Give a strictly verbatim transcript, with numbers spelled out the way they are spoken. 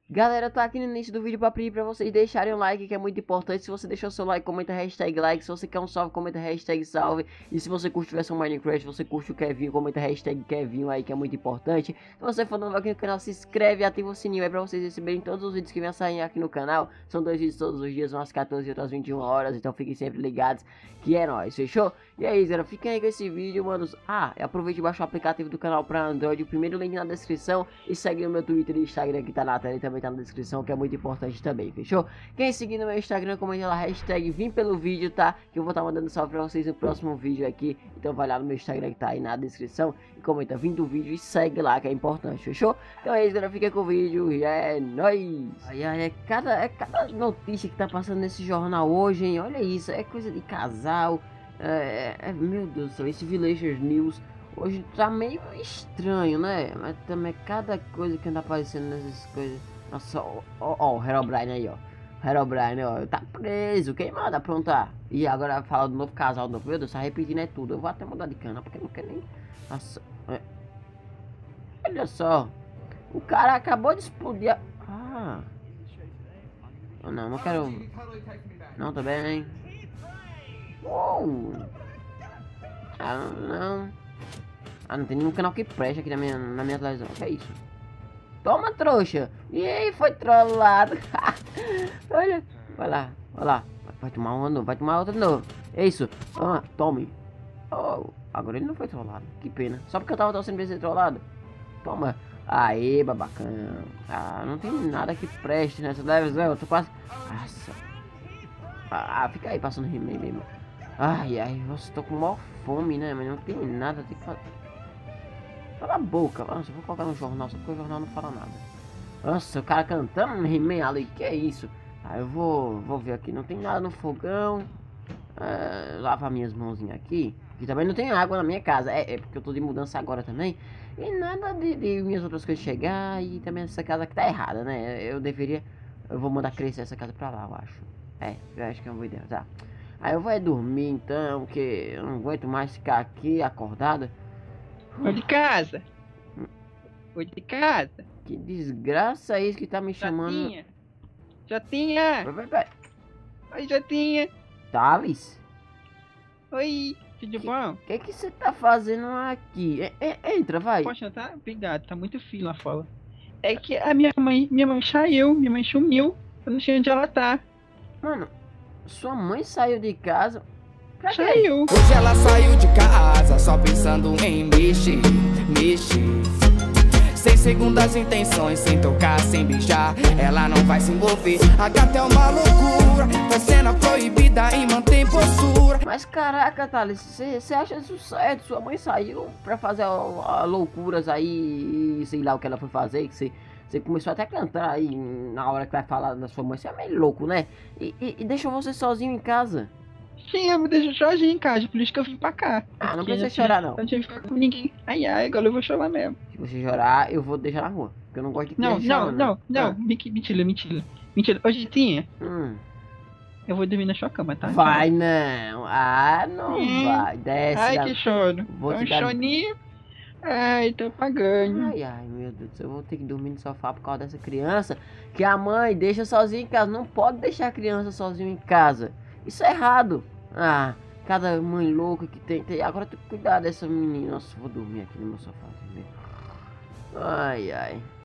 Galera, tá aqui no início do vídeo pra pedir pra vocês deixarem o like, que é muito importante. Se você deixou seu like, comenta hashtag like. Se você quer um salve, comenta hashtag salve. E se você curte versão Minecraft, você curte o Kevinho, comenta hashtag Kevinho aí, que é muito importante. Se você for novo aqui no canal, se inscreve e ativa o sininho aí pra vocês receberem todos os vídeos que vêm a sair aqui no canal. São dois vídeos todos os dias, umas quatorze e outras vinte e uma horas, então fiquem sempre ligados, que é nóis, fechou? E aí, galera, fiquem aí com esse vídeo, manos. Ah, aproveite e baixe o aplicativo do canal pra Android, o primeiro link na descrição. E segue o meu Twitter e Instagram que tá na tela e também tá na descrição, que é muito importante também, fechou? Quem seguir no meu Instagram, comenta lá, hashtag vim pelo vídeo, tá? Que eu vou estar tá mandando salve pra vocês no próximo vídeo aqui. Então vai lá no meu Instagram que tá aí na descrição e comenta vim do vídeo e segue lá, que é importante, fechou? Então é isso, galera, fica com o vídeo e é nóis! Ai, ai, é cada, é cada notícia que tá passando nesse jornal hoje, hein? Olha isso, é coisa de casal. É, é, meu Deus do céu, esse Villagers News hoje tá meio estranho, né? Mas também cada coisa que anda aparecendo nessas coisas. Nossa, ó, ó, ó o Herobrine aí, ó. Herobrine, ó, tá preso. Quem manda aprontar? E agora fala do novo casal, do novo. Meu Deus, tá repetindo é tudo. Eu vou até mudar de cana, porque não quero nem. Nossa, é. Olha só, o cara acabou de explodir. A... Ah, não, não quero. Não, tá bem, hein? Uou. Ah, não. Ah, não tem nenhum canal que preste aqui na minha, na minha televisão. Que é isso? Toma, trouxa. E aí, foi trollado. Olha. Vai lá, vai lá. Vai tomar uma novo, vai tomar outra de novo. É isso. Toma, tome. Oh, agora ele não foi trollado. Que pena. Só porque eu tava torcendo pra ser trollado. Toma. Aê, babacão. Ah, não tem nada que preste nessa televisão. Eu tô quase... Nossa. Ah, fica aí passando He-Man mesmo. Ai, ai, nossa, tô com maior fome, né? Mas não tem nada, tem que fazer. Cala a boca, nossa, eu vou colocar no jornal, só porque o jornal não fala nada. Nossa, o cara cantando no He-Man ali, que é isso? Ah, eu vou, vou ver aqui, não tem nada no fogão. É, lavar minhas mãozinhas aqui. Que também não tem água na minha casa, é, é porque eu tô de mudança agora também. E nada de, de minhas outras coisas chegar. E também essa casa aqui tá errada, né? Eu deveria, eu vou mandar crescer essa casa pra lá, eu acho. É, eu acho que é uma boa ideia, tá? Aí eu vou é dormir então, que eu não aguento mais ficar aqui acordado. Oi de casa. Oi de casa. Que desgraça é isso que tá me chamando? Jotinha. Jotinha. Vai, vai, vai. Oi, Jotinha. Thales? Oi, tudo que, bom? O que que você tá fazendo aqui? É, é, entra, vai. Poxa, tá? Obrigado, tá muito frio lá fora. É que a minha mãe, minha mãe saiu, minha mãe sumiu. Eu não sei onde ela tá. Mano, sua mãe saiu de casa? Pra quê? Saiu. Hoje ela saiu de casa só pensando em mexer, mexer. Sem segundas intenções, sem tocar, sem beijar. Ela não vai se envolver. A gata é uma loucura, tá cena proibida e mantém postura. Mas caraca, Thales, você acha isso certo? Sua mãe saiu pra fazer a, a loucuras aí, sei lá o que ela foi fazer, que você... Você começou até a cantar aí na hora que vai falar da sua mãe. Você é meio louco, né? E, e, e deixou você sozinho em casa. Sim, eu me deixo sozinho em casa, por isso que eu vim pra cá. Ah, não Porque precisa eu chorar, não. Eu não tinha que ficar com ninguém. Ai, ai, agora eu vou chorar mesmo. Se você chorar, eu vou deixar na rua. Porque eu não gosto de Não, criança não, chorando. não, não. Ah. Mentira, mentira. Mentira. Ô, Jitinha, Hum. eu vou dormir na sua cama, tá? Vai não. Ah, não Hum. vai. Desce. Ai, da... que choro. Vou É um te dar... choninho. Ai, tô pagando. Ai, ai, meu Deus do céu. Eu vou ter que dormir no sofá por causa dessa criança. Que a mãe deixa sozinha em casa. Não pode deixar a criança sozinha em casa. Isso é errado. Ah, cada mãe louca que tem. tem... Agora tem que cuidar dessa menina. Nossa, vou dormir aqui no meu sofá também. Ai, ai.